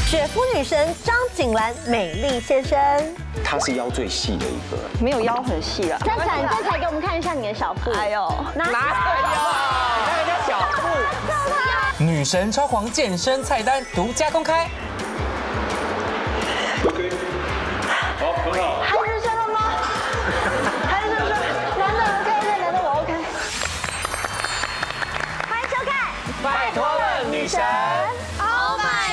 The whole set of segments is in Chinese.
雪肤女神张景兰美丽现身， 她是腰最细的一个， 没有腰很细啊。 站起来，你站起来给我们看一下你的小腹。 哎呦， 哪有？你看人家小腹。女神超狂健身菜单独家公开。 OK， 好，很好。 还是生了吗？还是生？男的 OK， 男的我 OK。欢迎收看， 拜托了女神。 Oh my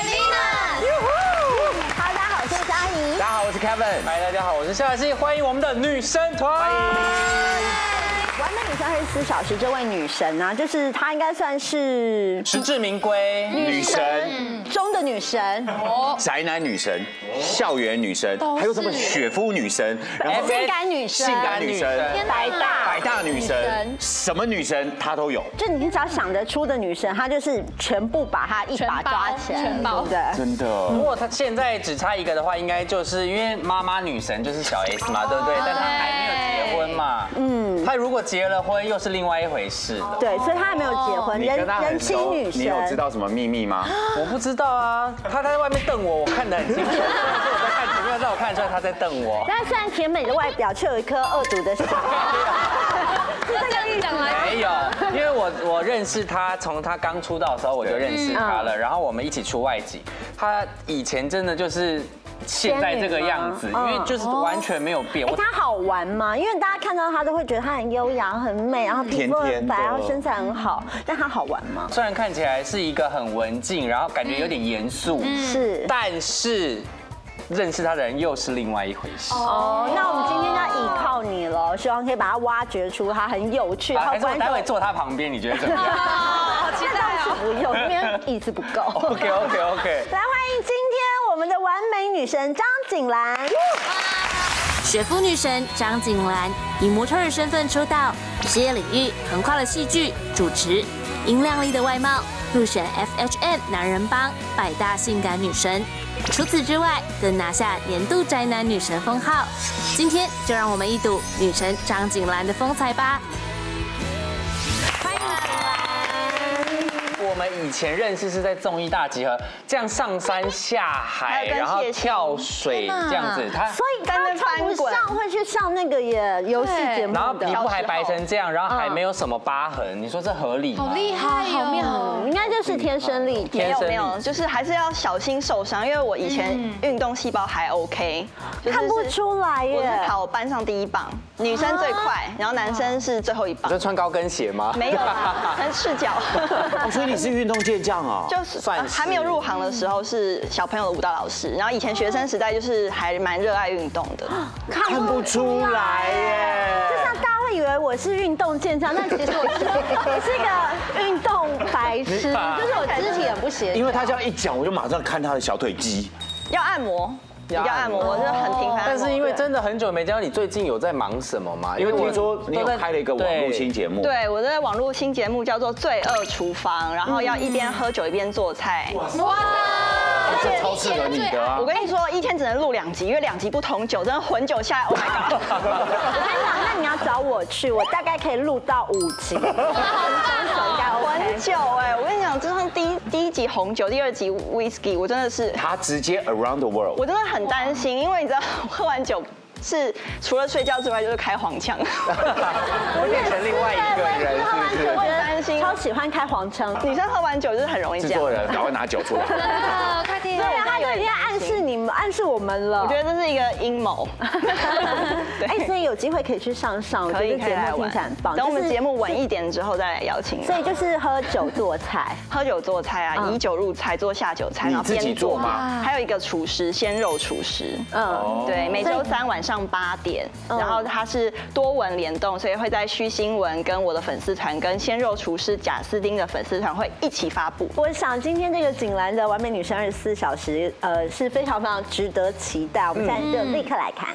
Venus！ Hello， 大家好，我是嘉怡。 大家好，我是 Kevin。嗨，大家好，我是夏希，欢迎我们的女神团。欢迎。 完美女神24小时这位女神啊，就是她应该算是实至名归， 女神中的女神， 宅男女神、校园女神，还有什么雪肤女神，然后性感女神， 性感女神、百大女神，什么女神她都有。 就你只要想得出的女神，她就是全部把她一把抓起来，对不对？ 真的。 如果她现在只差一个的话，应该就是因为妈妈女神就是小 S 嘛，对不对？但她还没有结婚嘛，她如果结了婚，又是另外一回事了。 对，所以她还没有结婚， 你跟她很人妻熟， 女神。 你有知道什么秘密吗？ 我不知道啊，她在外面瞪我，我看得很清楚。虽然说我在看前面，让我看得出来她在瞪我。 但虽然甜美的外表，却有一颗恶毒的心。是这个意思吗？ 没有，因为我认识她，从她刚出道的时候我就认识她了，然后我们一起出外景。她以前真的就是现在这个样子，因为就是完全没有变。 她好玩吗？因为大家看到她都会觉得她很优雅、很美，然后皮肤很白，然后身材很好。但她好玩吗？ 虽然看起来是一个很文静，然后感觉有点严肃， 是， 但是认识她的人又是另外一回事。 哦，那我们今天就要依靠你了，希望可以把她挖掘出她很有趣。 还是我待会坐她旁边，你觉得怎么样？ 好期待啊！不用，因为椅子不够。 OK。 来，欢迎今天我们的完美女神张景兰。 雪肤女神张景兰以模特儿身份出道，事业领域横跨了戏剧、主持，因靓丽的外貌入选 FHM 男人帮百大性感女神。除此之外，更拿下年度宅男女神封号。今天就让我们一睹女神张景兰的风采吧。 欢迎景兰。 我们以前认识是在综艺大集合，这样上山下海，然后跳水这样子， 所以他从不上会去上那个游戏节目的， 然后皮肤还白成这样，然后还没有什么疤痕，你说这合理吗？ 好厉害哦！ 应该就是天生丽质。 没有，就是还是要小心受伤，因为我以前运动细胞还 OK， 看不出来耶。 我是考班上第1棒，女生最快，然后男生是最后1棒。 你穿高跟鞋吗？ 没有啦，很赤脚。 所以你是运动健将啊？ 就是还没有入行的时候是小朋友的舞蹈老师，然后以前学生时代就是还蛮热爱运动的。 看不出来耶。 就像大家会以为我是运动健将，但其实我是一个运动白痴，就是我肢体很不协调。 因为他这样一讲，我就马上看他的小腿肌。 要按摩。要按摩，我真的很频繁。 但是因为真的很久没见到你，最近有在忙什么吗？ 因为听说你有开了一个网络新节目。 对，我的网络新节目叫做《罪恶厨房》，然后要一边喝酒一边做菜。 哇！这超适合你的啊！ 我跟你说，一天只能录2集，因为2集不同酒，真的混酒下来 ，Oh my god！ 我跟你讲，那你要找我去，我大概可以录到5集。混酒哎，我跟你讲，就像第一集红酒，第2集 whisky， 我真的是他直接 around the world。 我真的很担心，因为你知道，喝完酒是除了睡觉之外就是开黄腔， 会变成另外一个人，是不是？ 我很担心， 超喜欢开黄腔， 女生喝完酒就是很容易这样。 制作人赶快拿酒出来。 真的，快点！ 对啊，他就已经暗示你们，暗示我们了。 我觉得这是一个阴谋。 哎，所以有机会可以去上， 可以节目听起来很棒。 等我们节目稳一点之后再来邀请。 所以就是喝酒做菜， 喝酒做菜啊，以酒入菜，做下酒菜， 然后自己做吗？ 还有一个厨师，鲜肉厨师。对，每周3晚上8点，然后它是多文联动，所以会在虚新闻跟我的粉丝团跟鲜肉厨师贾斯汀的粉丝团会一起发布。 我想今天这个景兰的完美女神24小时，是非常非常值得期待。我们现在就立刻来看。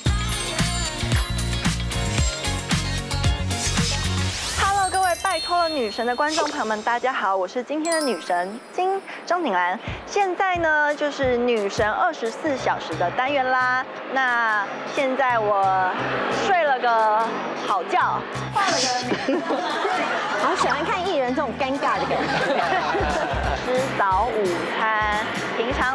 Hello， 各位拜托了女神的观众朋友们，大家好，我是今天的女神张景兰。现在呢就是女神24小时的单元啦。那现在我睡了个好觉，化了个好喜欢看艺人这种尴尬的感觉。 吃早午餐，平常懒懒都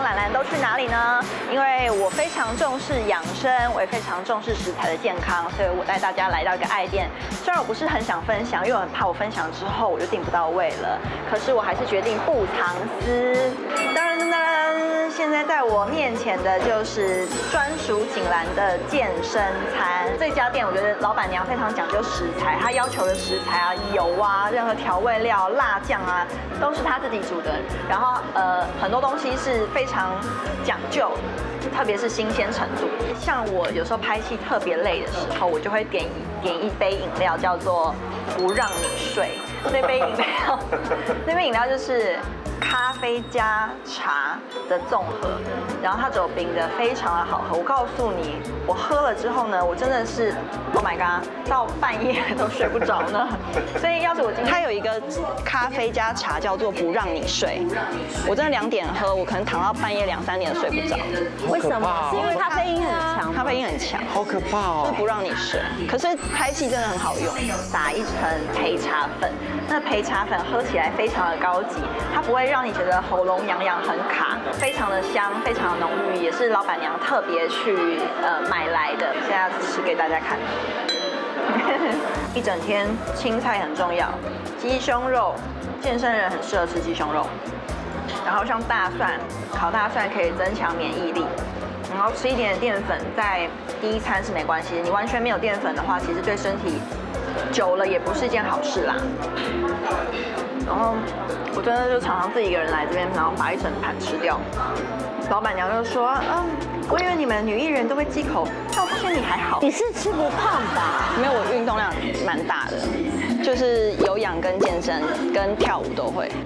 去哪里呢？因为我非常重视养生，我也非常重视食材的健康，所以我带大家来到一个爱店。虽然我不是很想分享，因为我很怕我分享之后我就订不到位了，可是我还是决定不藏私。当然，现在在我面前的就是专属景兰的健身餐。这家店我觉得老板娘非常讲究食材，她要求的食材啊、油啊、任何调味料、辣酱啊，都是她自己煮的。然后很多东西是非常讲究，特别是新鲜程度。像我有时候拍戏特别累的时候，我就会点一杯饮料，叫做不让你睡。那杯饮料就是咖啡加茶的综合，然后它走冰的非常的好喝。我告诉你，我喝了之后呢，我真的是 ，Oh my god， 到半夜都睡不着呢。所以要是我今天它有一个咖啡加茶叫做不让你睡，我真的2点喝，我可能躺到半夜2、3点睡不着。 为什么？是因为咖啡因很强， 咖啡因很强， 好可怕哦！ 就是不让你睡。可是拍戏真的很好用，撒一层焙茶粉，那焙茶粉喝起来非常的高级，它不会让你觉得喉咙痒痒很卡，非常的香，非常的浓郁，也是老板娘特别去买来的，现在吃给大家看。一整天青菜很重要，鸡胸肉，健身人很适合吃鸡胸肉。然后像大蒜，烤大蒜可以增强免疫力。然后吃一点淀粉，在第一餐是没关系，你完全没有淀粉的话，其实对身体久了也不是一件好事啦。然后我真的就常常自己一个人来这边，然后把一整盘吃掉。老板娘就说，我以为你们女艺人都会忌口，但我发现你还好。 你是吃不胖吧？ 没有，我运动量蛮大的，就是有氧跟健身跟跳舞都会。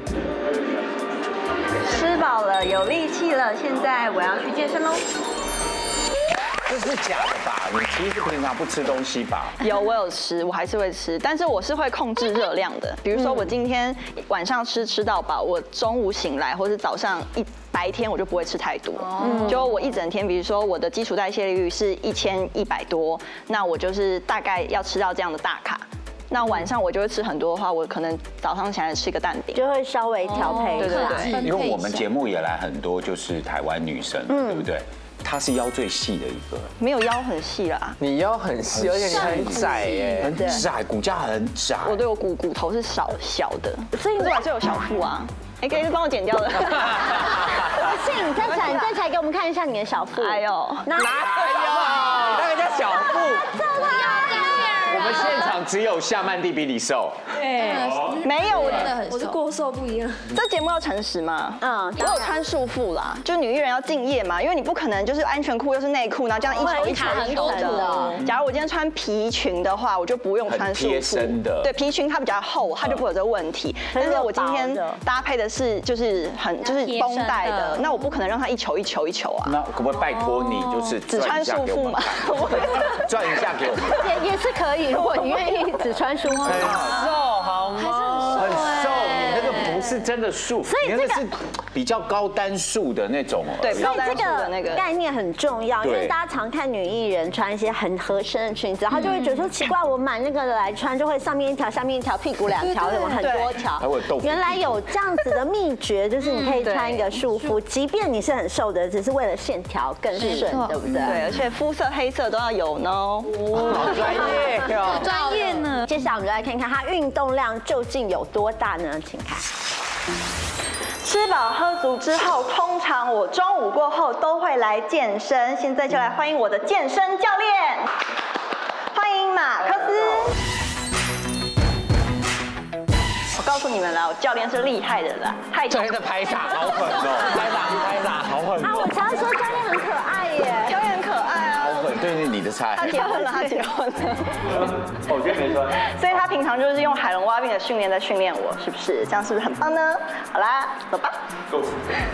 吃饱了，有力气了，现在我要去健身喽。 这是假的吧？你其实平常不吃东西吧？ 有，我有吃，我还是会吃，但是我是会控制热量的。比如说我今天晚上吃到饱，我中午醒来或是早上白天我就不会吃太多。就我一整天，比如说我的基础代谢率是1100多，那我就是大概要吃到这样的大卡。那晚上我就会吃很多的话，我可能早上起来吃一个蛋饼， 就会稍微调配一下。 因为我们节目也来很多就是台湾女生，对不对？她是腰最细的一个， 没有腰很细啦。 你腰很细，而且你很窄耶， 很窄，骨架很窄。 我骨头是小的，所以我还是有小腹啊。可以帮我剪掉的。 不信，你再起来给我们看一下你的小腹。 哎呦， 哪有？那个叫小腹。 我们现场只有夏曼蒂比你瘦。 对，没有， 我是过瘦不一样。 这节目要诚实吗？我有穿束缚啦，就女艺人要敬业嘛，因为你不可能就是安全裤又是内裤，然后这样一球的。假如我今天穿皮裙的话，我就不用穿束缚。 贴身的。 对，皮裙它比较厚，它就不会有这个问题。但是我今天搭配的是就是绷带的，那我不可能让它一球啊。 那可不可以拜托你就是只穿束缚吗？ 转一下给我们。 也是可以，如果你愿意只穿束缚。 好吗？ 很瘦，你那个不是真的束，你那个是比较高单束的那种。 对， 所以这个概念很重要，因为大家常看女艺人穿一些很合身的裙子，她就会觉得说奇怪，我买那个来穿就会上面一条，下面一条，屁股2条，什么很多条。原来有这样子的秘诀，就是你可以穿一个束缚，即便你是很瘦的，只是为了线条更顺，对不对？ 对，而且肤色黑色都要有呢。 好专业哦， 专业呢。 接下来我们就来看看她运动量究竟有多大呢？请看。 吃饱喝足之后，通常我中午过后都会来健身。现在就来欢迎我的健身教练，欢迎马克斯。我告诉你们啦，我教练是厉害的啦，太教练的拍打好狠哦，拍打好狠。 我常说教练很可爱耶， 教练很可爱啊。 好狠，对，你的菜。 他结婚了。我今天没穿。所以他平常就是用海龙蛙病的训练在训练我，是不是？这样是不是很棒呢？好啦，走吧。够。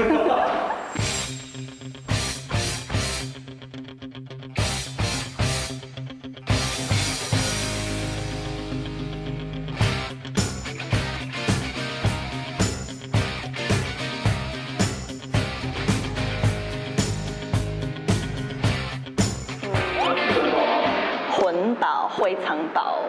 魂宝会藏宝，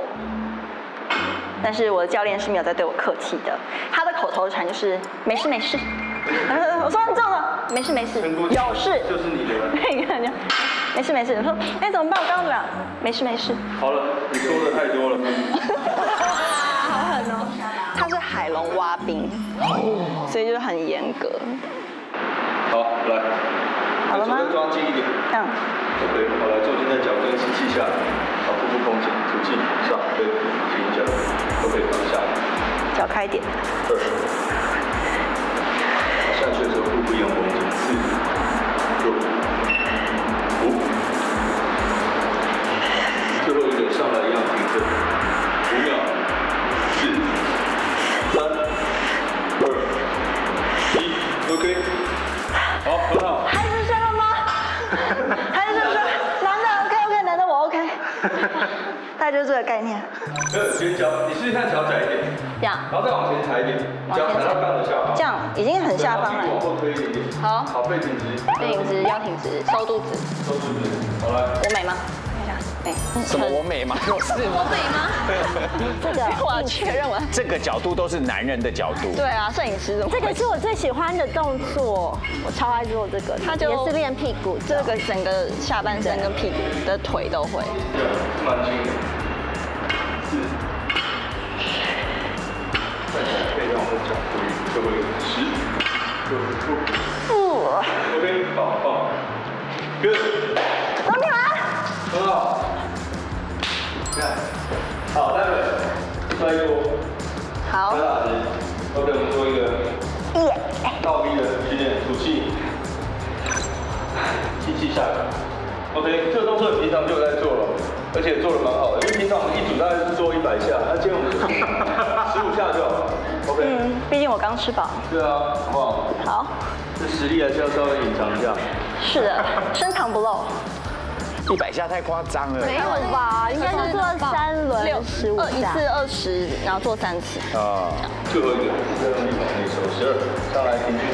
但是我的教练是没有在对我客气的，他的口头禅就是没事没事， 我说你中了，没事没事，有事就是你的。 你看，没事没事。我说，哎，怎么办？我刚刚怎么样？没事没事。 好了，你说的太多了。 好狠哦！他是海龙蛙兵，所以就是很严格。 好，来， 好了吗？ 手再抓紧一点。 这样。 OK， 好，来，重心在脚跟，吸气下来，好，腹部空气，吐气上，对，停一下 ，OK， 放下， 脚开一点。 2，下去的时候腹部一样绷紧，4、6、5，最后一个上来一样停着，5秒，4、3、2、1 ，OK， 好，很好。 还是生了吗？还是生？男的 OK， 男的我 OK。大概就是这个概念。 先脚，你试试看脚窄一点， 这样， 然后再往前踩一点，脚踩到杠的下方， 这样已经很下方了。 往后推一点点。 好， 好，背挺直， 背挺直，腰挺直，收肚子。 收肚子，好来。 我美吗？看一下，美。 什么我美吗？有事吗？ 美吗？这个我要确认完。 这个角度都是男人的角度。 对啊，摄影师怎么？ 这个是我最喜欢的动作，我超爱做这个， 他就也是练屁股， 这个整个下半身跟屁股的腿都会。 蛮轻的。4，再可以让我的脚回最后一个10、9、OK， 好，Good， 总体完。 很好。看，好，待会摔锅， 好。 3打直 ，OK， 我们做一个倒逼的训练，吐气，吸气下来。OK， 这个动作平常就有在做了，而且做的蛮好的，因为平常我们一组大概是做100下，那今天我们15下就好。OK。 毕竟我刚吃饱。 对啊，好不好？ 好。 这实力还是要稍微隐藏一下。 是的，深藏不露。 100下太夸张了。 没有吧？应该是做3轮15 一次20，然后做3次。 啊。最后一个，再用力往内收，12，上来平均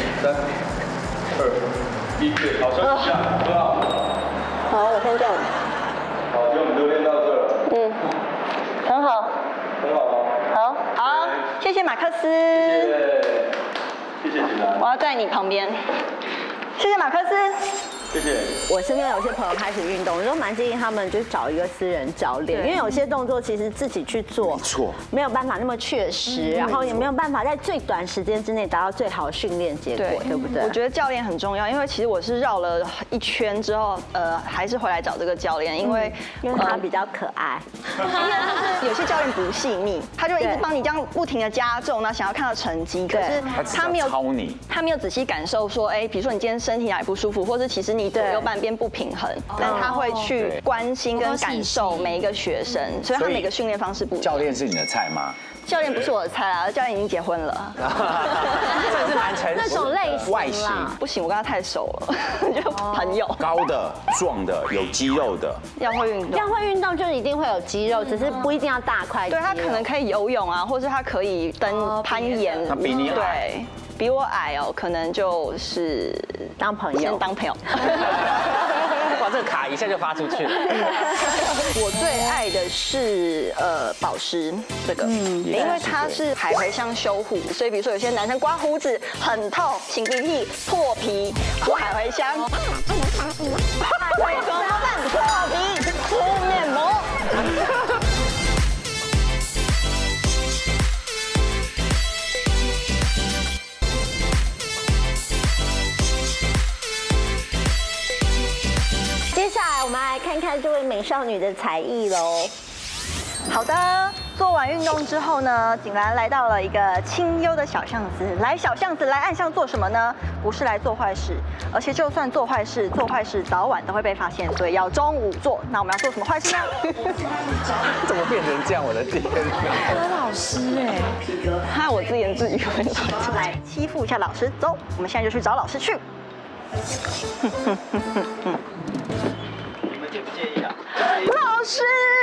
，3、2、1，对，好，收一下，很好。 好，我先这样。 好，今天我们就练到这了。 很好。 很好。 好，谢谢马克思。 谢谢锦兰。 我要在你旁边。谢谢马克思。 谢谢。 我身边有些朋友开始运动，我都蛮建议他们就是找一个私人教练，因为有些动作其实自己去做， 没错， 没有办法那么确实，然后也没有办法在最短时间之内达到最好的训练结果，对不对？ 我觉得教练很重要，因为其实我是绕了一圈之后，还是回来找这个教练，因为他比较可爱。 有些教练不细腻，他就一直帮你这样不停的加重，然后想要看到成绩，可是他没有操你， 他没有仔细感受说，哎，比如说你今天身体哪里不舒服，或是其实你左右半边不平衡，但他会去关心跟感受每一个学生，所以他每个训练方式不一样。 教练是你的菜吗？ 教练不是我的菜啊，教练已经结婚了。 算是蛮成熟。 那种类型外形不行，我跟他太熟了，就朋友。 高的、壮的、有肌肉的， 要会运动。 要会运动就一定会有肌肉，只是不一定要大块。 对，他可能可以游泳啊，或是他可以攀岩。 他比你矮。 对，比我矮哦，可能就是当朋友。 先当朋友。 哇，这个卡一下就发出去了。 我最爱的是保湿这个，因为它是海茴香修护，所以比如说有些男生刮胡子很痛、擤鼻涕、破皮，涂海茴香。海茴香破皮敷面膜。 接下来我们来看看这位美少女的才艺喽。 好的，做完运动之后呢，景兰来到了一个清幽的小巷子。来小巷子，来暗巷做什么呢？不是来做坏事，而且就算做坏事早晚都会被发现，所以要中午做。那我们要做什么坏事呢？ 怎么变成这样？我的天！ 何老师哎， 害我自言自语。来欺负一下老师，走，我们现在就去找老师去。 你们介不介意啊？ 老师，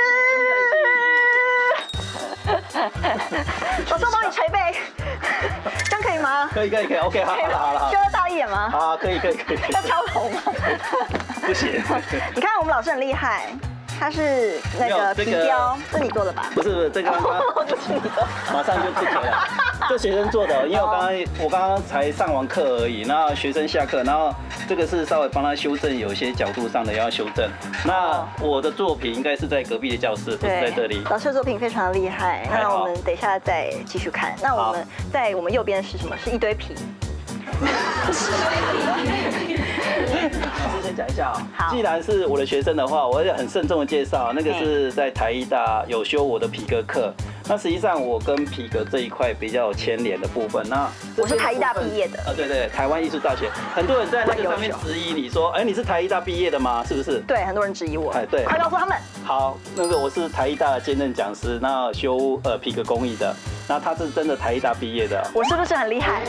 老师，我帮你捶背，这样可以吗？ 可以，OK， 好了。 需要大力一点吗？ 好，可以。 要敲头吗？ 不行。 你看我们老师很厉害，他是那个皮雕，是你做的吧？ 不是这个， 不是你做， 马上就不可了。 这学生做的，因为我刚刚才上完课而已，那学生下课，然后这个是稍微帮他修正，有一些角度上的要修正。那我的作品应该是在隔壁的教室，不是在这里。 老师的作品非常厉害，那我们等一下再继续看。那我们在我们右边是什么？是一堆皮。 先讲一下啊，既然是我的学生的话，我要很慎重的介绍，那个是在台艺大有修我的皮革课。那实际上我跟皮革这一块比较有牵连的部分。那我是台艺大毕业的。 对，台湾艺术大学。很多人在那个上面质疑你说，你是台艺大毕业的吗？是不是？ 对，很多人质疑我。 对， 快告诉他们。 好，那个我是台艺大的兼任讲师，那修皮革工艺的。那他是真的台艺大毕业的。 我是不是很厉害？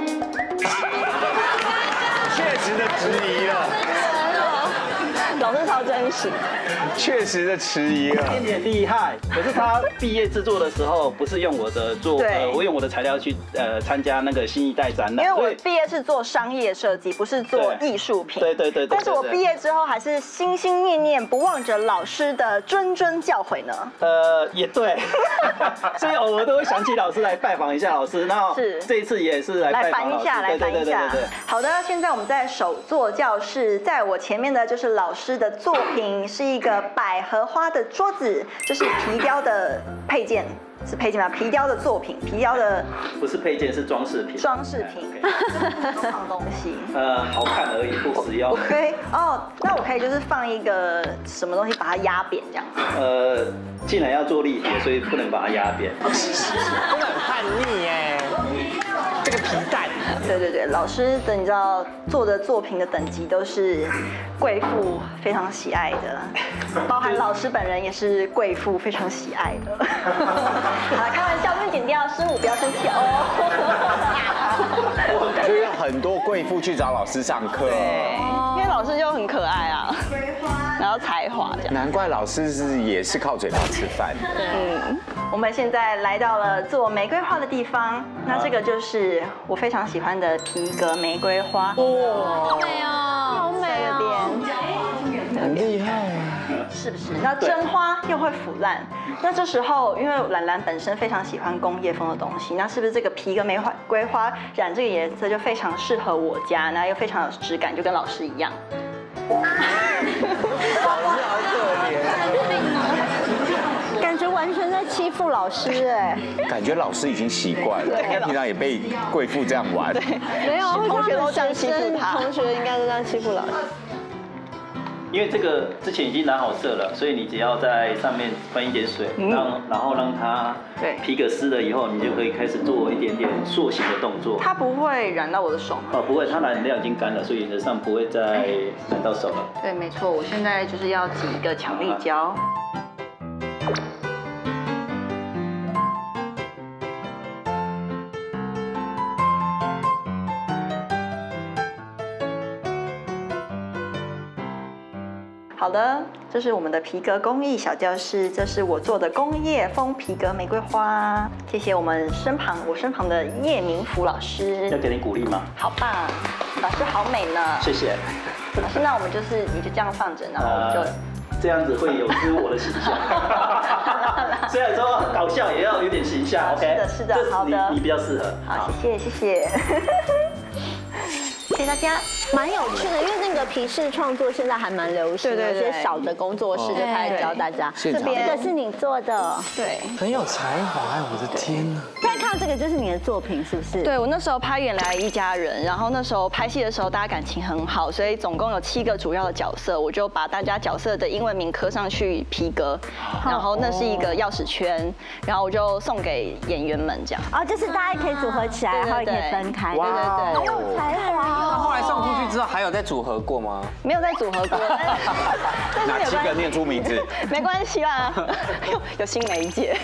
确实的质疑了， 老师超真实， 确实的质疑了， 有点厉害。可是他毕业制作的时候，不是用我的我用我的材料去参加那个新一代展览。 因为我毕业是做商业设计，不是做艺术品。 对。 但是我毕业之后还是心心念念不忘着老师的谆谆教诲呢。 也对，所以偶尔都会想起老师来拜访一下老师。然后这一次也是来拜访老师。 来翻一下。好的，现在我们在手作教室，在我前面的就是老师的作品，是一个百合花的桌子，这是皮雕的配件。是配件吗？皮雕的作品，皮雕的不是配件，是装饰品。 装饰品，放东西。 好看而已，不实用。 OK， 那我可以就是放一个什么东西把它压扁这样。 既然要做立体，所以不能把它压扁。 真的很叛逆耶，这个皮蛋。 对，老师的你知道做的作品的等级都是贵妇非常喜爱的，包含老师本人也是贵妇非常喜爱的。好，开玩笑，不用剪掉，师母不要生气哦。 就有很多贵妇去找老师上课， 对，因为老师就很可爱啊，然后才华这样。 难怪老师也是靠嘴巴吃饭。 我们现在来到了做玫瑰花的地方，那这个就是我非常喜欢的皮革玫瑰花。 好美哦， 好美哦， 很厉害。 是不是？那真花又会腐烂，那这时候因为兰兰本身非常喜欢工业风的东西，那是不是这个皮革玫瑰花染这个颜色就非常适合我家，然后又非常有质感，就跟老师一样。 老师好可怜。 感觉完全在欺负老师哎。 感觉老师已经习惯了，平常也被贵妇这样玩。 没有， 同学都这样欺负他， 同学应该都这样欺负老师。 因为这个之前已经染好色了，所以你只要在上面喷一点水，然后让它皮革湿了以后，你就可以开始做一点点塑形的动作。 它不会染到我的手吗？ 不会，它染料已经干了，所以原则上不会再染到手了。 对，没错，我现在就是要挤一个强力胶。好的，这是我们的皮革工艺小教室，这是我做的工业风皮革玫瑰花。谢谢我身旁的叶明福老师。 要给你鼓励吗？ 好棒，老师好美呢。 谢谢。 老师，那我们你就这样放着，然后我们就。 这样子会有失我的形象。虽然说搞笑也要有点形象 ，OK？ 是的，好的。 你比较适合。 好，谢谢。谢谢大家， 蛮有趣的，因为那个皮饰创作现在还蛮流行的，有些小的工作室就开始教大家。 这边这个是你做的， 对， 很有才华，我的天哪！ 现在看到这个就是你的作品，是不是？ 对，我那时候拍《原来一家人》，然后那时候拍戏的时候大家感情很好，所以总共有7个主要的角色，我就把大家角色的英文名刻上去皮革，然后那是一个钥匙圈，然后我就送给演员们这样。 哦，就是大家可以组合起来，然后也可以分开。 对， 很有才华。 那后来送出去之后，还有再组合过吗？ 没有再组合过。 哪7个念出名字？ 没关系啦，有新媒介。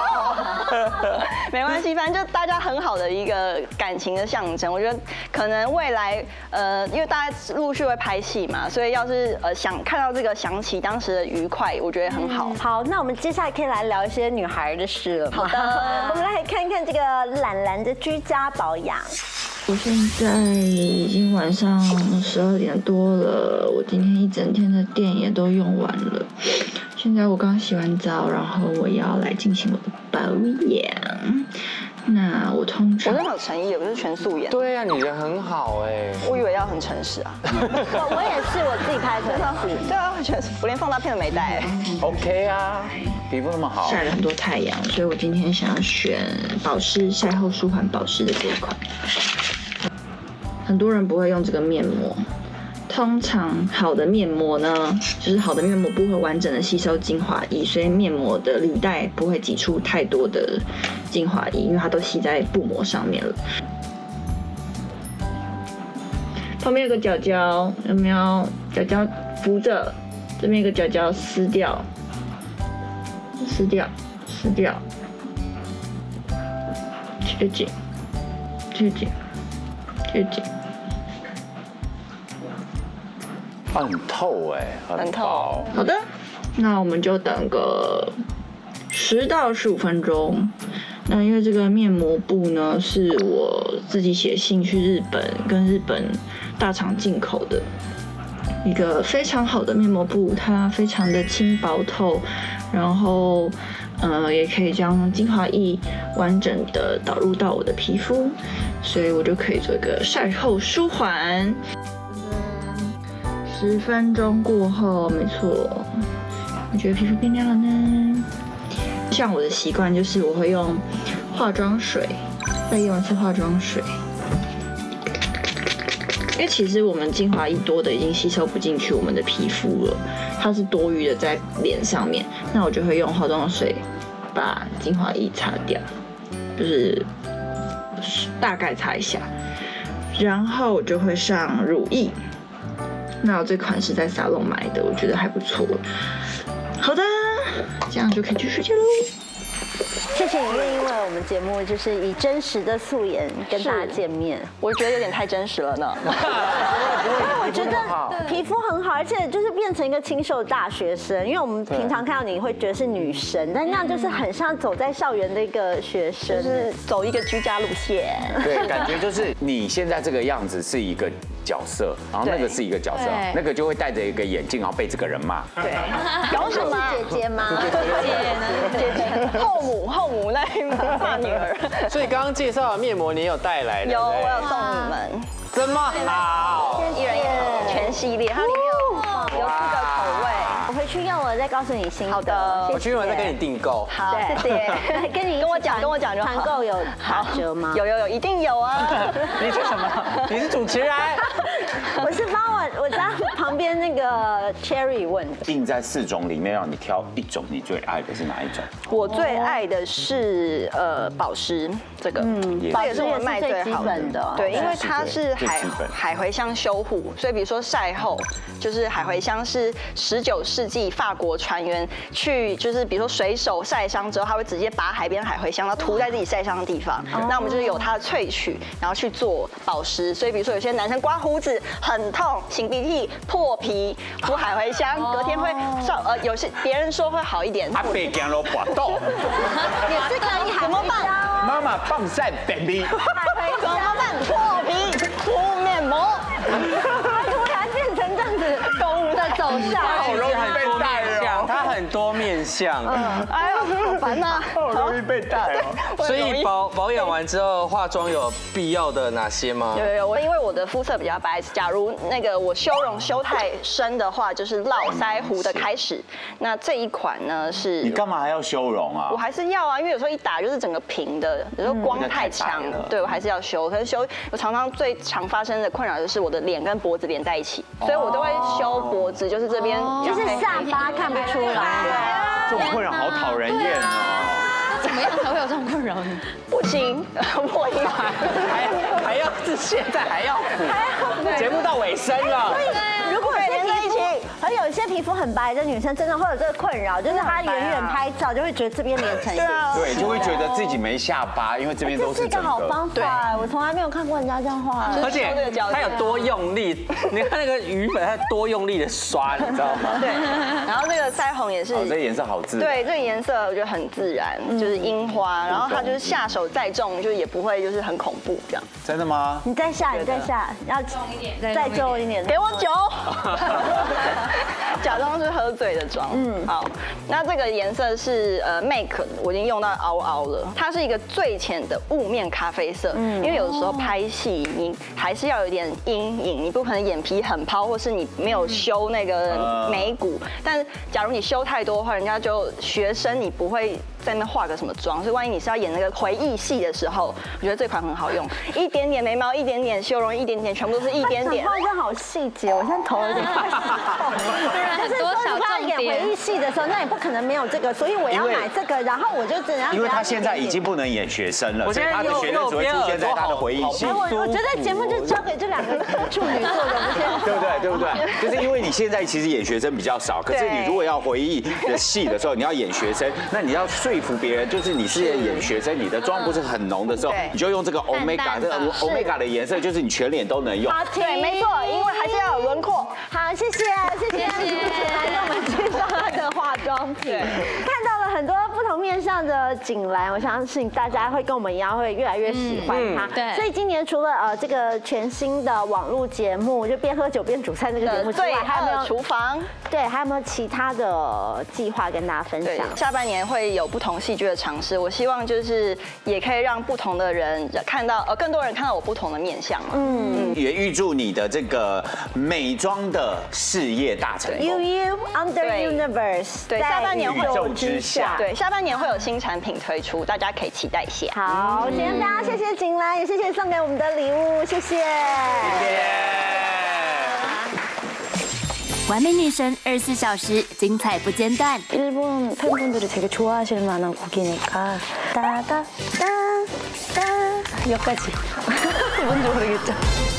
没关系，反正就大家很好的一个感情的象征。我觉得可能未来，因为大家陆续会拍戏嘛，所以要是想看到这个，想起当时的愉快，我觉得很好。 好，那我们接下来可以来聊一些女孩的事了。 好的， 我们来看看这个懒懒的居家保养。 我现在已经晚上12点多了，我今天一整天的电也都用完了。现在我刚洗完澡，然后我要来进行我的保养。 那我通常我真的很诚意，我就是全素颜。 对啊，你人很好哎。 我以为要很诚实啊。 我也是，我自己拍的。 对啊，全是，我连放大片都没带。 OK 啊，皮肤那么好， 晒了很多太阳，所以我今天想要选保湿晒后舒缓保湿的这一款。很多人不会用这个面膜。通常好的面膜呢，就是好的面膜不会完整的吸收精华液，所以面膜的履带不会挤出太多的精华液，因为它都吸在布膜上面了。旁边有个角角，有没有？角角扶着，这边有个角角撕掉，撕掉，撕掉，接紧，接紧，接紧。 很透哎，很透。 好的，那我们就等个10到15分钟。那因为这个面膜布呢，是我自己写信去日本跟日本大厂进口的一个非常好的面膜布，它非常的轻薄透，然后也可以将精华液完整的导入到我的皮肤，所以我就可以做一个晒后舒缓。10分钟过后，没错，我觉得皮肤变亮了呢。像我的习惯就是我会用化妆水，再用一次化妆水，因为其实我们精华液多的已经吸收不进去我们的皮肤了，它是多余的在脸上面，那我就会用化妆水把精华液擦掉，就是大概擦一下，然后我就会上乳液。那我这款是在沙龙买的，我觉得还不错。好的，这样就可以去睡觉喽。 谢谢你愿意为我们节目就是以真实的素颜跟大家见面。 我觉得有点太真实了呢。 我觉得皮肤很好，而且就是变成一个清秀大学生。因为我们平常看到你会觉得是女神，但那样就是很像走在校园的一个学生， 就是走一个居家路线。 对，感觉就是你现在这个样子是一个角色，然后那个是一个角色，那个就会戴着一个眼镜，然后被这个人骂。 对，搞什么？ 姐姐吗？ 姐姐，后母那一骂女儿。 所以刚刚介绍的面膜你有带来的？ 有，我有送你们。 这么好， 一人一盒全系列，它里面有4个口味。 我回去用了再告诉你心得。 好的， 我去用了再跟你订购。 好，谢谢。跟我讲就好。 团购有打折吗？ 有，一定有啊。 你是什么？你是主持人？ 我是帮我家旁边那个 Cherry 问的。 定在4种里面，让你挑1种，你最爱的是哪一种？ 我最爱的是保湿这个，这也是我卖最好的。对，因为它是海茴香修护，所以比如说晒后，就是海茴香是19世纪法国船员去，就是比如说水手晒伤之后，他会直接拔海边海茴香，然后涂在自己晒伤的地方。那我们就是有它的萃取，然后去做保湿。所以比如说有些男生刮胡子很痛、擤鼻涕、破皮，敷海茴香，隔天会有些别人说会好一点。 阿贝干了拔豆， 也是可以， 怎么办？ 妈妈棒晒 baby， 怎么办？破皮敷面膜， 突然变成这样子公的走向， 好容易被带哦，它很多面相。 哎呦，好烦呐， 好容易被带哦。 所以保养完之后，化妆有必要的哪些吗？ 有，因为我的肤色比较白，假如那个我修容修太深的话，就是络腮胡的开始。那这一款呢是， 你干嘛还要修容啊？ 我还是要啊，因为有时候一打就是整个平的，有时候光太强，对我还是要修。可是修，我常常最常发生的困扰就是我的脸跟脖子连在一起，所以我都会修脖子，就是这边就是下巴看不出来。 这种困扰好讨人厌哦。 怎么样才会有这种困扰呢？ 不行，我还要现在还要补，节目到尾声了。 如果连在一起，而有一些皮肤很白的女生真的会有这个困扰，就是她远远拍照就会觉得这边连成一个， 对，就会觉得自己没下巴，因为这边都是整个。 这是一个好方法，我从来没有看过人家这样画。 而且它有多用力，你看那个鱼粉，它多用力的刷，你知道吗？ 对。然后这个腮红也是， 这颜色好自然。 对，这个颜色我觉得很自然，就是樱花，然后它就是下手再重，就是也不会就是很恐怖这样。 真的吗？ 你再下，要重一点，再重一点， 给我9。 假装是喝醉的妆。好，那这个颜色是Make， 我已经用到凹凹了，它是一个最浅的雾面咖啡色。因为有的时候拍戏你还是要有点阴影，你不可能眼皮很抛，或是你没有修那个眉骨。但假如你修太多的话，人家就学生你不会在那边画个什么妆，所以万一你是要演那个回忆戏的时候，我觉得这款很好用，一点点眉毛，一点点修容，一点点，全部都是一点点。 画真好细节，我现在头有点快痛。但是说实话，演回忆戏的时候，那也不可能没有这个，所以我要买这个，然后我就只能。 因为他现在已经不能演学生了，所以他的学生只会出现在他的回忆戏。 我觉得节目就交给这2个处女座的， 对不对？对不对？就是因为你现在其实演学生比较少，可是你如果要回忆的戏的时候，你要演学生，那你要说服别人，就是你是演学生，你的妆不是很浓的时候，你就用这个 Omega， 这个 Omega 的颜色就是你全脸都能用。 好，对，没错，因为还是要有轮廓。 好，谢谢来跟我们介绍她的化妆品，看到了很多不同面向的景兰，我相信大家会跟我们一样会越来越喜欢她。对，所以今年除了这个全新的网络节目，就边喝酒边煮菜那个节目之外，还有没有厨房？ 对，还有没有其他的计划跟大家分享？ 下半年会有不同戏剧的尝试，我希望就是也可以让不同的人看到，更多人看到我不同的面相。 也预祝你的这个美妆的事业大成功。 You Under Universe， 对，下半年会宇宙之下， 对，下半年会有新产品推出，大家可以期待一下。 好，今天非常谢谢景兰，也谢谢送给我们的礼物，谢谢。 完美女神24小时，精彩不间断。 일본 팬분들이 되게 좋아하실 만한 곡이니까 따다따따 여기까지 뭔지 모르겠죠.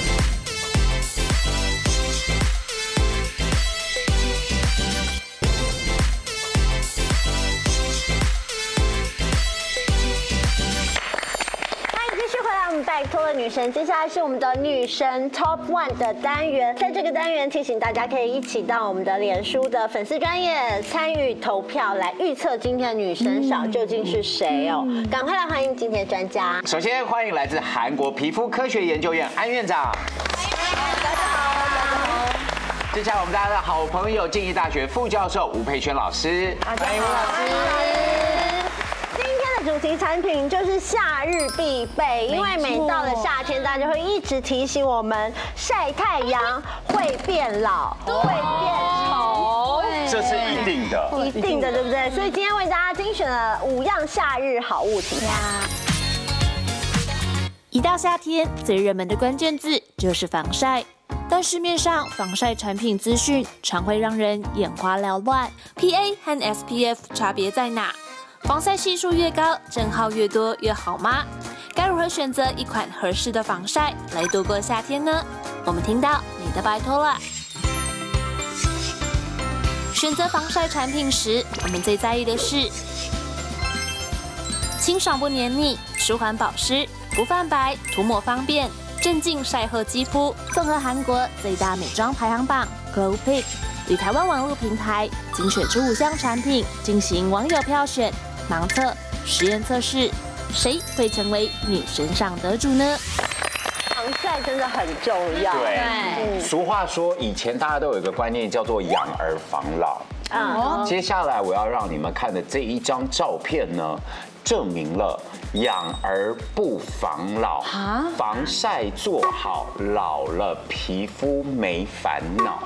拜托了女神，接下来是我们的女神 Top 1的单元，在这个单元提醒大家可以一起到我们的脸书的粉丝专页参与投票，来预测今天的女神赏究竟是谁哦！赶快来欢迎今天的专家。 首先欢迎来自韩国皮肤科学研究院安院长。 大家好。 接下来我们大家的好朋友，静宜大学副教授吴佩萱老师。 欢迎吴老师。主题产品就是夏日必备，因为每到了夏天，大家会一直提醒我们晒太阳会变老，会变丑， 这是一定的， 一定的，对不对？所以今天为大家精选了5样夏日好物品。 一到夏天，最热门的关键字就是防晒。但市面上防晒产品资讯常会让人眼花缭乱 ，PA 和 SPF 差别在哪？防晒系数越高，正号越多越好吗？该如何选择一款合适的防晒来度过夏天呢？我们听到你的拜托了。选择防晒产品时，我们最在意的是清爽不黏腻、舒缓保湿、不泛白、涂抹方便、镇静晒后肌肤。综合韩国最大美妆排行榜 Glow Pick， 与台湾网络平台精选出5项产品进行网友票选、盲测、实验测试，谁会成为女神赏得主呢？ 防晒真的很重要。 对，俗话说，以前大家都有一个观念叫做养儿防老。接下来我要让你们看的这一张照片呢，证明了养儿不防老，防晒做好，老了皮肤没烦恼。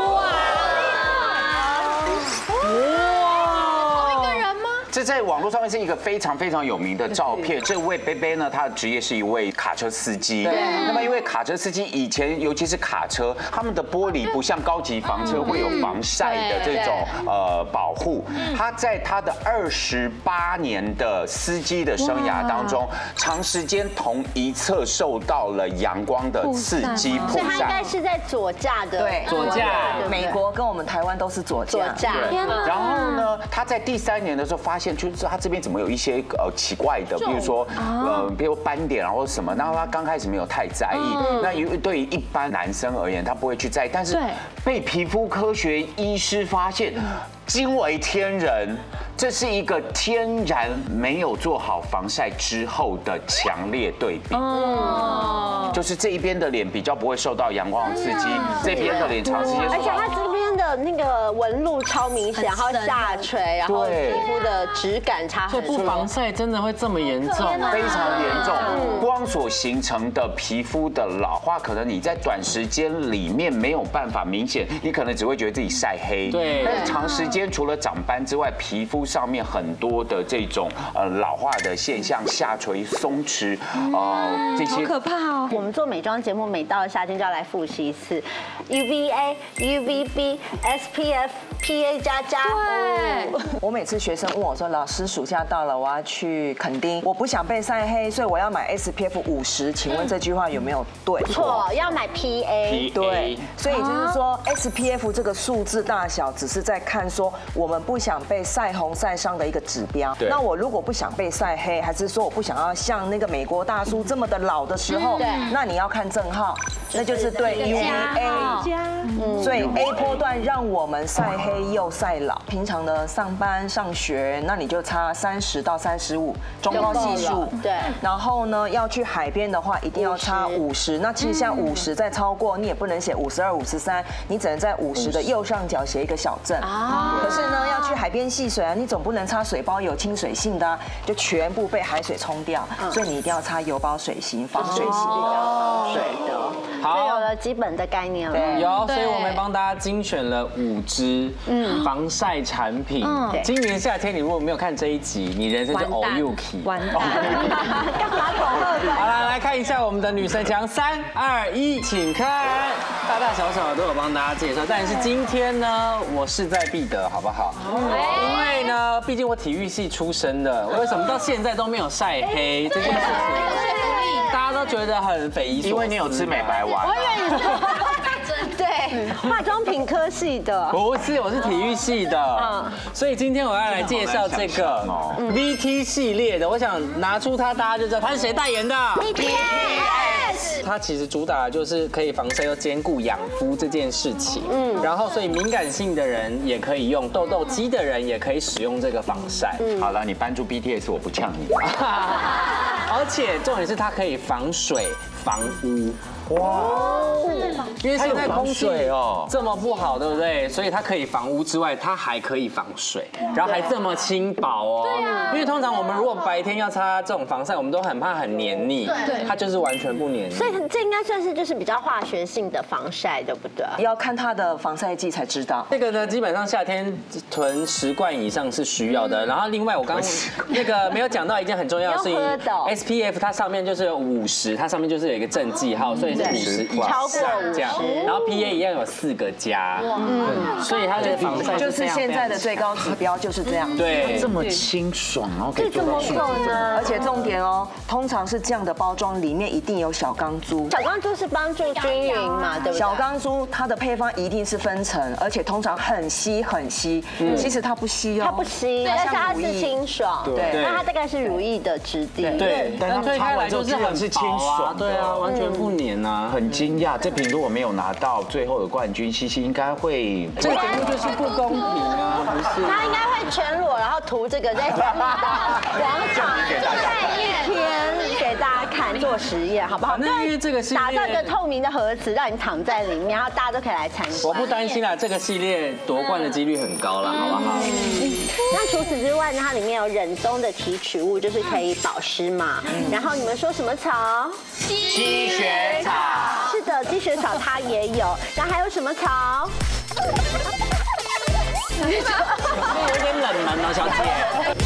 这在网络上面是一个非常非常有名的照片。这位贝贝呢，他的职业是一位卡车司机。对。那么因为卡车司机以前，尤其是卡车，他们的玻璃不像高级房车会有防晒的这种保护。他在他的28年的司机的生涯当中，长时间同一侧受到了阳光的刺激曝晒。 所以他应该是在左驾的。 对，左驾。美国跟我们台湾都是左驾。 然后呢，他在第3年的时候发现。就是他这边怎么有一些奇怪的，比如说比如斑点啊或者什么，然后他刚开始没有太在意。那对于一般男生而言，他不会去在意，但是被皮肤科学医师发现， 惊为天人。这是一个天然没有做好防晒之后的强烈对比。就是这一边的脸比较不会受到阳光的刺激，这边的脸长时间受到。 而且它这边的那个纹路超明显，然后下垂，然后皮肤的质感差很多。 不防晒真的会这么严重？ 非常严重。光所形成的皮肤的老化，可能你在短时间里面没有办法明显，你可能只会觉得自己晒黑。 对。 但是长时间除了长斑之外，皮肤上面很多的这种老化的现象，下垂、松弛，这些好可怕哦。 我们做美妆节目，每到了夏天就要来复习一次 UVA、UVB、SPF、PA++。 对。我每次学生问我说：“老师，暑假到了，我要去垦丁，我不想被晒黑，所以我要买 SPF 50。”请问这句话有没有对？ 错，要买 PA。 对，所以就是说 SPF 这个数字大小，只是在看说我们不想被晒红晒伤的一个指标。那我如果不想被晒黑，还是说我不想要像那个美国大叔这么的老的时候，那你要看正号，那就是对 UVA。所以 A 波段让我们晒黑又晒老。平常的上班上学，那你就擦30到35中高系数。 对。 然后呢，要去海边的话，一定要擦50。那其实像50再超过，你也不能写52、53，你只能在50的右上角写一个小正。可是呢，要去海边戏水啊，你总不能擦水包有亲水性的，就全部被海水冲掉。所以你一定要擦油包水型、防水型的。 对的。 好， 有了基本的概念了。 有，所以我们帮大家精选了5支防晒产品。今年夏天你如果没有看这一集，你人生就 all you key。 完蛋。 干嘛恐吓？ 好了，来看一下我们的女神墙，3、2、1，请看。大大小小的都有帮大家介绍，但是今天呢，我势在必得，好不好？因为呢，毕竟我体育系出身的，我为什么到现在都没有晒黑这件事情，大家都觉得很匪夷所思。 因为你有吃美白丸。 我以为你说。对，化妆品科系的。 不是，我是体育系的。所以今天我要来介绍这个 VT 系列的，我想拿出它，大家就知道它是谁代言的。BTS。它其实主打的就是可以防晒又兼顾养肤这件事情。然后所以敏感性的人也可以用，痘痘肌的人也可以使用这个防晒。 好了，你搬出 BTS 我不呛你。 而且重点是它可以防水防污。哇，因为现在空气这么不好，对不对？所以它可以防污之外，它还可以防水，然后还这么轻薄哦。对啊。因为通常我们如果白天要擦这种防晒，我们都很怕很黏腻，对，它就是完全不黏腻。 所以这应该算是就是比较化学性的防晒，对不对？ 要看它的防晒剂才知道。 这个呢，基本上夏天囤10罐以上是需要的。然后另外我刚刚那个没有讲到一件很重要的事情 ，SPF 它上面就是有50，它上面就是有一个正记号，所以50以上这样，然后 PA 一样有4个加，所以它的防晒就是现在的最高指标就是这样， 对， 这么清爽，然后可以这么够呢？ 而且重点哦，通常是这样的包装里面一定有小钢珠， 小钢珠是帮助均匀嘛，对不对？ 小钢珠它的配方一定是分层，而且通常很稀很稀，其实它不稀哦， 它不稀，但是它是清爽， 对， 那它大概是乳液的质地， 对，但它推开来就是很清爽，对啊，完全不黏啊， 很惊讶，这瓶如果没有拿到最后的冠军，西西应该会， 这个节目就是不公平啊，不是？ 他应该会全裸，然后涂这个在广场晒一天给大家看，做实验，好不好？ 那因为这个系列打造一个透明的盒子，让你躺在里面，然后大家都可以来参观。 我不担心啦，这个系列夺冠的几率很高了，好不好？ 那除此之外呢，它里面有忍冬的提取物，就是可以保湿嘛。然后你们说什么草？ 积雪草。 是的，积雪草它也有。然后还有什么草？ 有点冷门哦，小姐。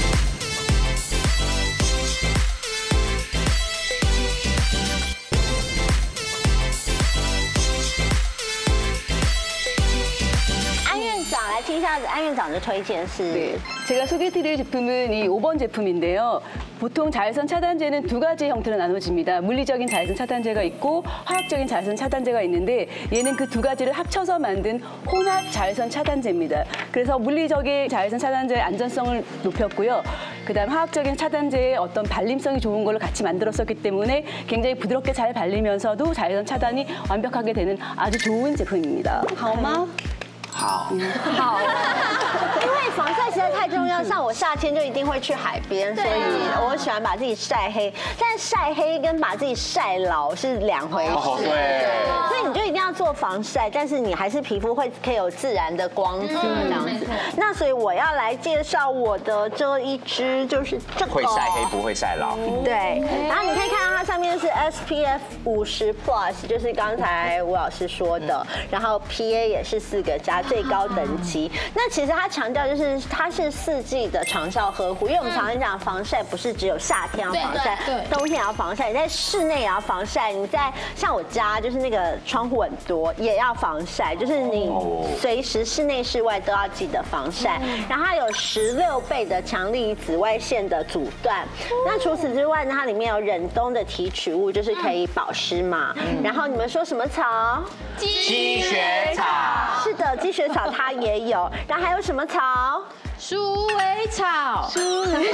听一下安院长的推荐是， 네, 제가 소개해드릴 제품은 이 5번 제품인데요. 보통 자외선 차단제는 2가지 형태로 나눠집니다. 물리적인 자외선 차단제가 있고 화학적인 자외선 차단제가 있는데 얘는 그 2가지를 합쳐서 만든 혼합 자외선 차단제입니다. 그래서 물리적인 자외선 차단제의 안전성을 높였고요. 그다음 화학적인 차단제의 어떤 발림성이 좋은 걸로 같이 만들었었기 때문에 굉장히 부드럽게 잘 발리면서도 자외선 차단이 완벽하게 되는 아주 좋은 제품입니다. 好吗？ 好。 好。因为防晒实在太重要，像我夏天就一定会去海边，所以我喜欢把自己晒黑。但晒黑跟把自己晒老是两回事， 对。 所以你就一定要做防晒，但是你还是皮肤可以有自然的光泽这样子。那所以我要来介绍我的这一支，就是这个会晒黑不会晒老。 对，然后你可以看到它上面是 SPF 50+，就是刚才吴老师说的，然后 PA 也是4个加最高等级。那其实它强调就是它是4季的长效呵护，因为我们常常讲防晒不是只有夏天要防晒，冬天也要防晒，你在室内也要防晒，你在像我家就是那个窗户很多也要防晒，就是你随时室内室外都要记得防晒。然后它有16倍的强力紫外线的阻断。那除此之外呢，它里面有忍冬的提取物，就是可以保湿嘛。然后你们说什么草？ 积雪草。 是的，积雪草它也有。然后还有什么草？ 鼠尾草。 薰衣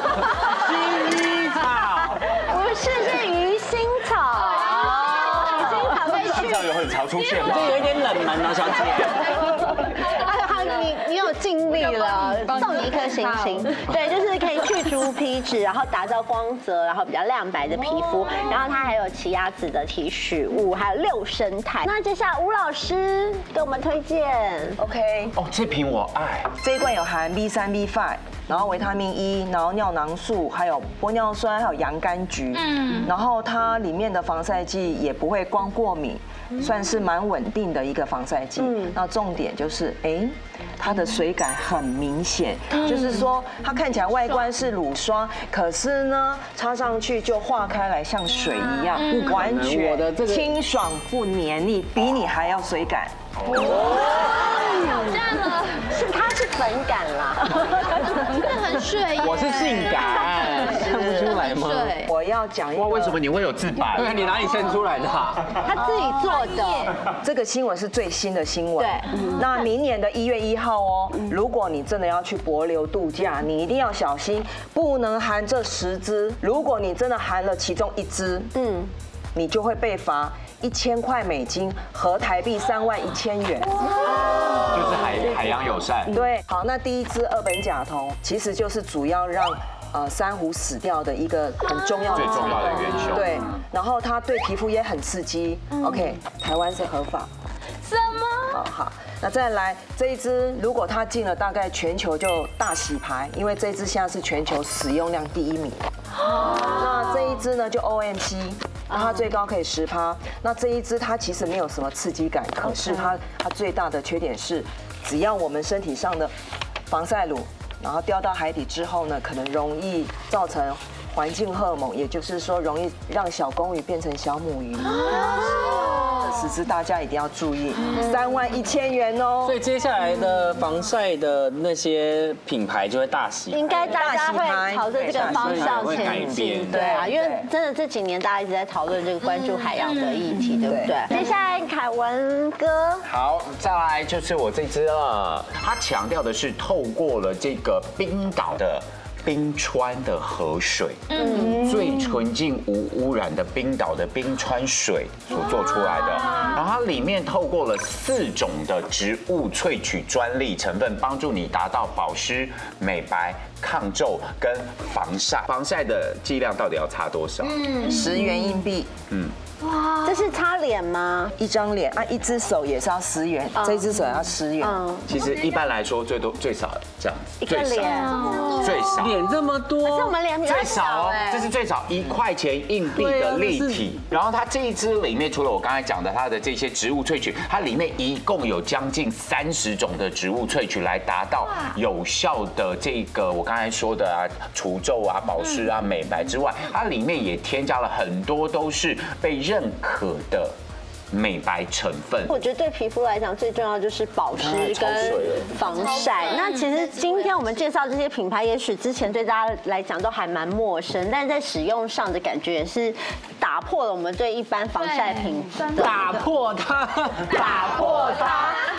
草。 不是，是鱼腥草。鱼腥草被市场有很常出现吗？ 这有一点冷门哦，小姐。 你有尽力了，送你一颗星星。对，就是可以去除皮脂，然后打造光泽，然后比较亮白的皮肤。然后它还有奇亚籽的提取物，还有6生态。那接下来吴老师给我们推荐。 OK。 哦，这瓶我爱。 这一罐有含 B3、B5，然后维他命 E， 然后尿囊素，还有玻尿酸，还有洋甘菊。然后它里面的防晒剂也不会光过敏。算是蛮稳定的一个防晒剂。那重点就是，它的水感很明显，就是说它看起来外观是乳霜，可是呢，擦上去就化开来像水一样，完全清爽不黏腻，比你还要水感。 挑战了， 它是粉感啦， 真的很水耶。 我是性感，看不出来吗？ 我要讲一个， 为什么你会有自白？ 对，你哪里生出来的？ 他自己做的。 这个新闻是最新的新闻。对，那明年的1月1号哦，如果你真的要去帛琉度假，你一定要小心，不能含这10支。如果你真的含了其中1支，你就会被罚1000块美金，合台币31000元。 就是海洋友善。 对，好，那第1支2苯甲酮其实就是主要让珊瑚死掉的一个很重要的、 最重要的元凶。 对，然后它对皮肤也很刺激。OK， 台湾是合法。 什么？ 好，那再来这一支，如果它进了，大概全球就大洗牌，因为这一支现在是全球使用量第1名。那这一支呢就 OMC。那它最高可以10%。那这一支它其实没有什么刺激感，可是它最大的缺点是，只要我们身体上的防晒乳，然后掉到海底之后呢，可能容易造成环境荷尔蒙，也就是说容易让小公鱼变成小母鱼。此时大家一定要注意，31000元哦。 所以接下来的防晒的那些品牌就会大洗， 应该大家会朝着这个方向前进。对啊，因为真的这几年大家一直在讨论这个关注海洋的议题，对不对？接下来凯文哥， 好，再来就是我这支了。它强调的是透过了这个冰岛的冰川的河水，最纯净无污染的冰岛的冰川水所做出来的。然后它里面透过了4种的植物萃取专利成分，帮助你达到保湿、美白、抗皱跟防晒。防晒的剂量到底要擦多少 ？10元硬币。 哇，这是擦脸吗 ？1张脸啊，1只手也是要10元，这只手要10元。 其实一般来说，最少这样子， 一个脸最少脸这么多， 可是我们脸比较少哎， 这是最少1块钱硬币的立体。然后它这一支里面，除了我刚才讲的它的这些植物萃取，它里面一共有将近30种的植物萃取，来达到有效的这个我刚才说的啊除皱啊、保湿啊、美白之外，它里面也添加了很多都是被认可的美白成分。 我觉得对皮肤来讲最重要就是保湿跟防晒。那其实今天我们介绍这些品牌，也许之前对大家来讲都还蛮陌生，但是在使用上的感觉也是打破了我们对一般防晒品的打破它。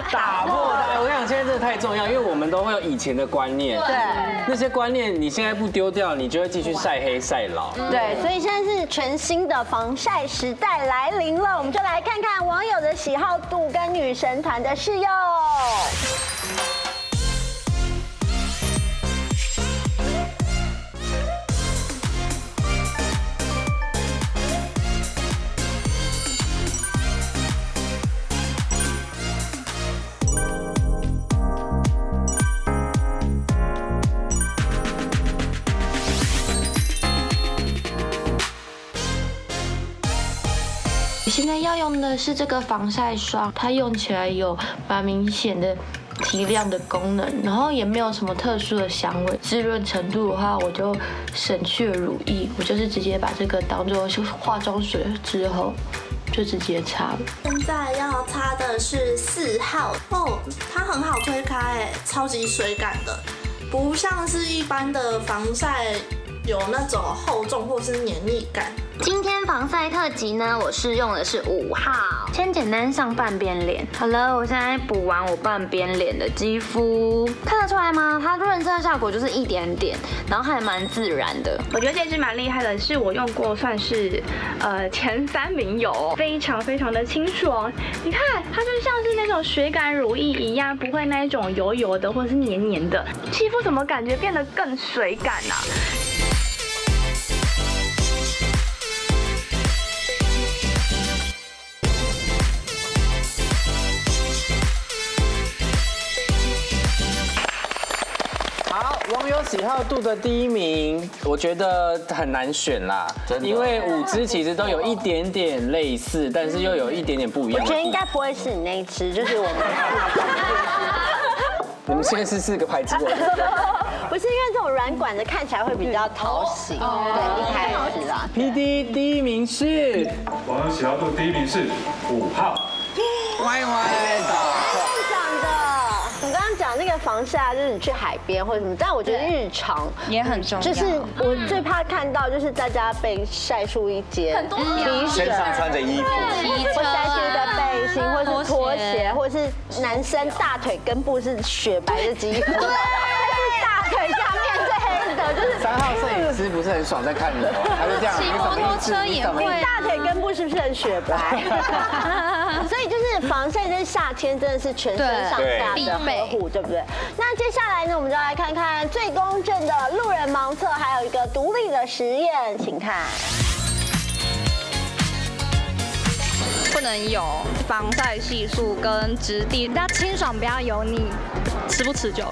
打破它。我想现在这个太重要，因为我们都会有以前的观念， 对， 那些观念你现在不丢掉，你就会继续晒黑晒老。 对，所以现在是全新的防晒时代来临了，我们就来看看网友的喜好度跟女神团的试用。 现在要用的是这个防晒霜，它用起来有蛮明显的提亮的功能，然后也没有什么特殊的香味。滋润程度的话，我就省去了乳液，我就是直接把这个当做化妆水之后就直接擦了。 现在要擦的是4号哦，它很好推开哎，超级水感的，不像是一般的防晒有那种厚重或是黏腻感。 今天防晒特辑呢，我是用的是5号，先简单上半边脸。好了，我现在补完我半边脸的肌肤，看得出来吗？它润色效果就是一点点，然后还蛮自然的。 我觉得这支蛮厉害的，是我用过算是前3名有，非常的清爽。你看，它就像是那种水感乳液一样，不会那一种油油的或是黏黏的，肌肤怎么感觉变得更水感啊？ 网友喜好度的第1名，我觉得很难选啦，因为5支其实都有一点点类似，但是又有一点点不一样。 我觉得应该不会是你那一支，就是我们。 你们现在是4个牌子过来。 不是因为这种软管的看起来会比较讨喜，对，一开始啦。 PD 第1名是， 网友喜好度第1名是5号。 歪歪的。 我刚刚讲那个防晒啊，就是你去海边或者什么，但我觉得日常也很重要。 就是我最怕看到就是大家被晒出一截， 很多身上穿着衣服， 或晒出的背心，或是拖鞋，或是男生大腿根部是雪白的肌肤，对，大腿下面是黑的，就是 3号摄影师不是很爽在看你哦，他就这样， 骑摩托车也会， 大腿根部是不是很雪白？所以就是防晒在夏天真的是全身上下的呵护，对不对？那接下来呢，我们就来看看最公正的路人盲测，还有一个独立的实验，请看。 不能有防晒系数跟质地，要清爽，不要油腻，持不持久？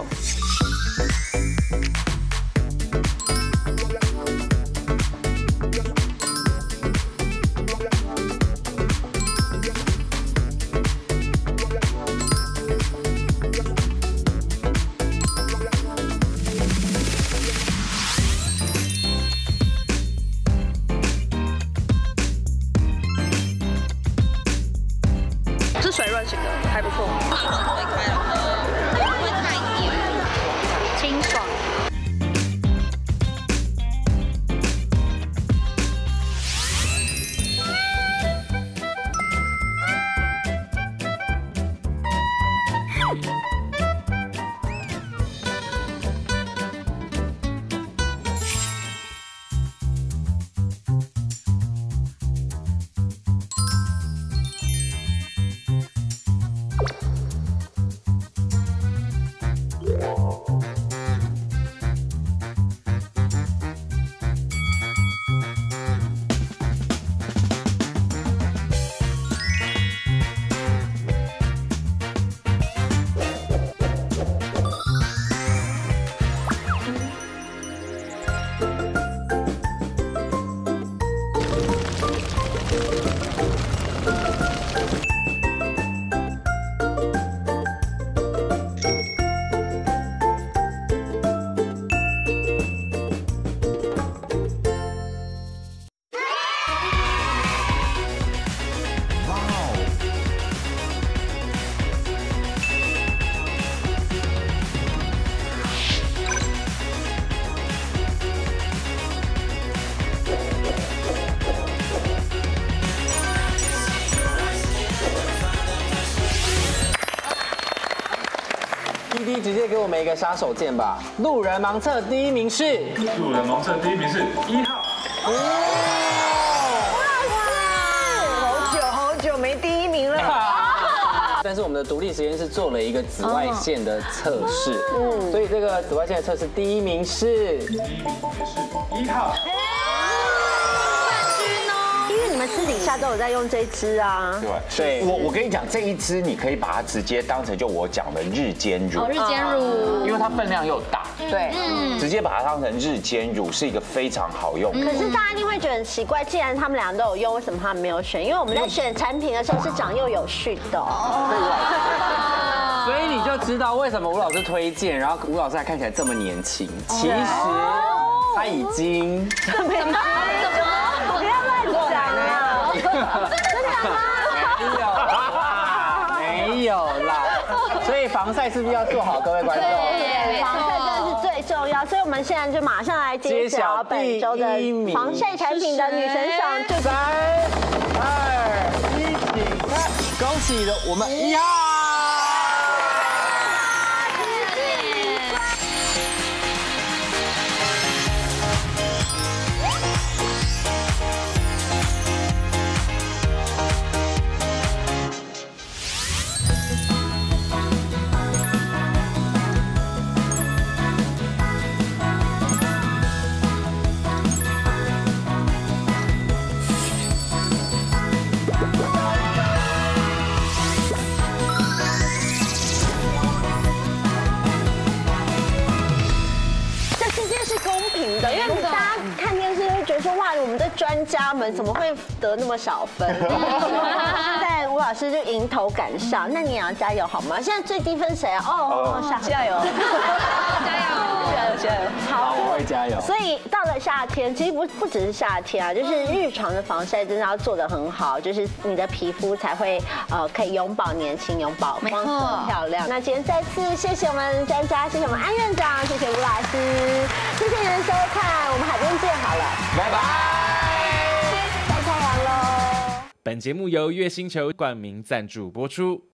水润型的，还不错。 会开了，会太黏，清爽。 VT 直接给我们一个杀手锏吧。路人盲测第1名是？ 路人盲测第1名是1号。 好久没第1名了。 但是我们的独立实验室做了一个紫外线的测试，所以这个紫外线的测试第1名是 1号。 因为你们私底下都有在用这支啊。 对，我跟你讲，这一支你可以把它直接当成就我讲的日间乳。 日间乳， 因为它分量又大。 对， 直接把它当成日间乳是一个非常好用的。 可是大家一定会觉得很奇怪，既然他们俩都有用，为什么他们没有选？因为我们在选产品的时候是长幼有序的。 所以你就知道为什么吴老师推荐，然后吴老师还看起来这么年轻。其实他已经不要乱讲啊！真的吗？没有啦。所以防晒是不是要做好，各位观众？ 防晒真的是最重要，所以我们现在就马上来揭晓本周的防晒产品的女神赏。 3、2、1，请看，恭喜了我们1号。 我们的专家们怎么会得那么少分？但吴老师就迎头赶上，那你也要加油好吗？现在最低分谁啊？ 加油！加油！ 好，我会加油。 所以到了夏天，其实不只是夏天啊，就是日常的防晒真的要做得很好，就是你的皮肤才会可以永葆年轻，永葆光泽漂亮。那今天再次谢谢我们专家，谢谢我们安院长，谢谢吴老师，谢谢你们收看，我们海边见好了， 拜拜。 晒太阳喽。 本节目由月星球冠名赞助播出。